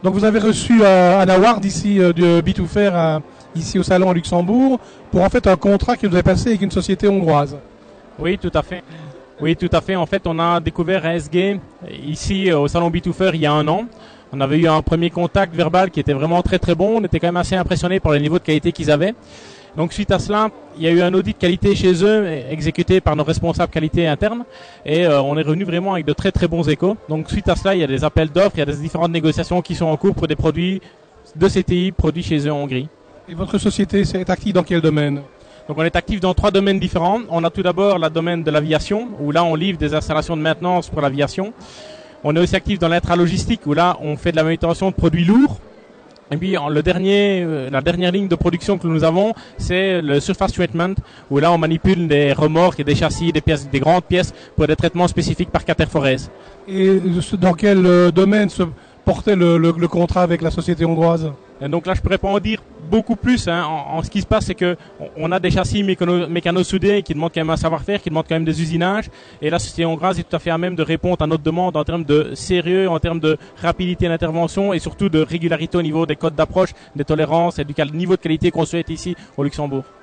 Donc vous avez reçu un award ici de B2Fair ici au salon à Luxembourg pour en fait un contrat qui vous est passé avec une société hongroise. Oui, tout à fait. Oui, tout à fait. En fait, on a découvert ASG ici au salon B2Fair il y a un an. On avait eu un premier contact verbal qui était vraiment très très bon. On était quand même assez impressionnés par le niveau de qualité qu'ils avaient. Donc suite à cela, il y a eu un audit qualité chez eux, exécuté par nos responsables qualité internes, et on est revenu vraiment avec de très très bons échos. Donc suite à cela, il y a des appels d'offres, il y a des différentes négociations qui sont en cours pour des produits de CTI produits chez eux en Hongrie. Et votre société est active dans quel domaine? Donc on est actif dans 3 domaines différents. On a tout d'abord le domaine de l'aviation, où là on livre des installations de maintenance pour l'aviation. On est aussi actif dans l'intralogistique, où là on fait de la manutention de produits lourds. Et puis la dernière ligne de production que nous avons, c'est le surface treatment, où là on manipule des remorques et des châssis, des grandes pièces pour des traitements spécifiques par Cater Forest. Et dans quel domaine se portait le contrat avec la société hongroise? Et donc là, je pourrais pas en dire beaucoup plus. En ce qui se passe, c'est que on a des châssis mécano-soudés qui demandent quand même un savoir-faire, qui demandent quand même des usinages. Et la société hongroise est tout à fait à même de répondre à notre demande en termes de sérieux, en termes de rapidité d'intervention et surtout de régularité au niveau des codes d'approche, des tolérances et du niveau de qualité qu'on souhaite ici au Luxembourg.